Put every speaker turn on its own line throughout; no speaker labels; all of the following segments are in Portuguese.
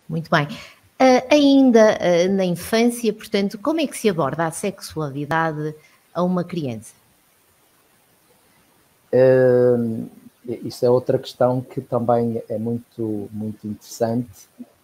Muito bem. Ainda na infância, portanto, como é que se aborda a sexualidade a uma criança?
Isso é outra questão que também é muito interessante,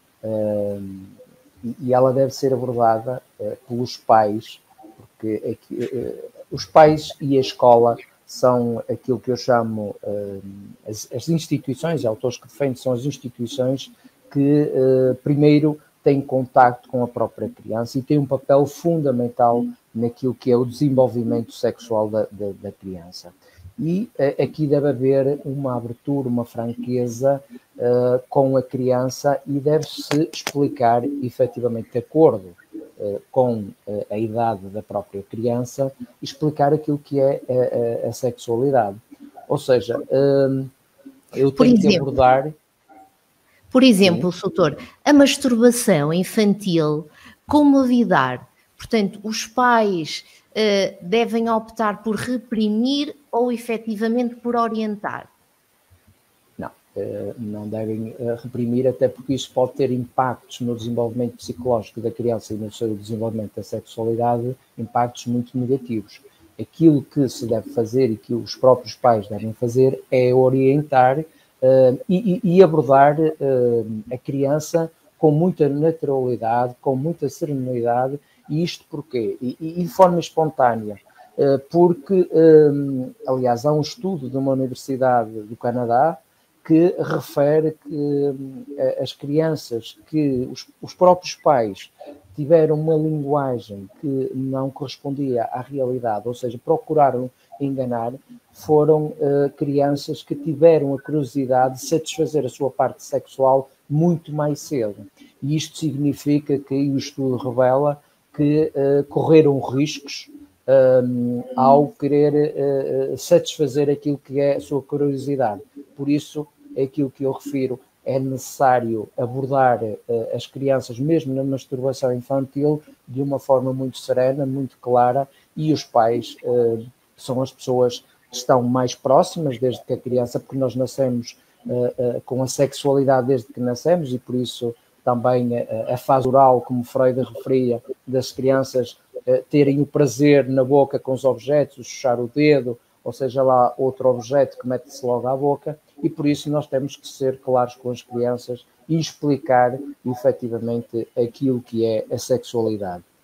e ela deve ser abordada pelos pais, porque os pais e a escola são aquilo que eu chamo as instituições, e autores que defendem são as instituições que primeiro têm contacto com a própria criança e têm um papel fundamental naquilo que é o desenvolvimento sexual da criança. E aqui deve haver uma abertura, uma franqueza com a criança, e deve-se explicar efetivamente de acordo com a idade da própria criança, explicar aquilo que é a sexualidade. Ou seja, eu tenho que abordar...
Por exemplo, doutor, a masturbação infantil, como evitar? Portanto, os pais devem optar por reprimir ou efetivamente por orientar?
Não devem reprimir, até porque isso pode ter impactos no desenvolvimento psicológico da criança e no seu desenvolvimento da sexualidade, impactos muito negativos. Aquilo que se deve fazer e que os próprios pais devem fazer é orientar e abordar a criança com muita naturalidade, com muita serenidade. E isto porquê? E de forma espontânea. Porque, aliás, há um estudo de uma universidade do Canadá que refere que as crianças que os próprios pais tiveram uma linguagem que não correspondia à realidade, ou seja, procuraram enganar, foram crianças que tiveram a curiosidade de satisfazer a sua parte sexual muito mais cedo. E isto significa que, e o estudo revela, que correram riscos ao querer satisfazer aquilo que é a sua curiosidade. Por isso, é aquilo que eu refiro, é necessário abordar as crianças, mesmo na masturbação infantil, de uma forma muito serena, muito clara, e os pais são as pessoas que estão mais próximas desde que a criança, porque nós nascemos com a sexualidade desde que nascemos, e por isso também a fase oral, como Freud referia, das crianças terem o prazer na boca com os objetos, chuchar o dedo, ou seja lá outro objeto que mete-se logo à boca, e por isso nós temos que ser claros com as crianças e explicar efetivamente aquilo que é a sexualidade.